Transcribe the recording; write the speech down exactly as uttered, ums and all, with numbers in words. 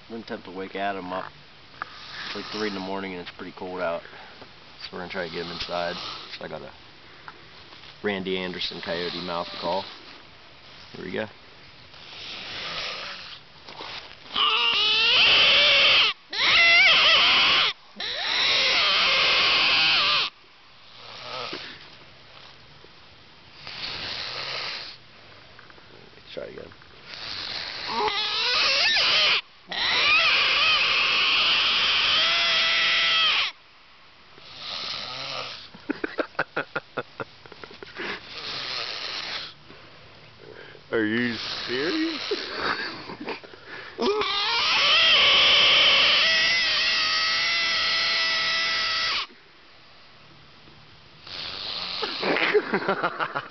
I'm gonna attempt to wake Adam up. It's like three in the morning and it's pretty cold out. So we're gonna try to get him inside. So I got a Randy Anderson coyote mouth call. Here we go. Let's try again. Are you serious? Ha ha ha.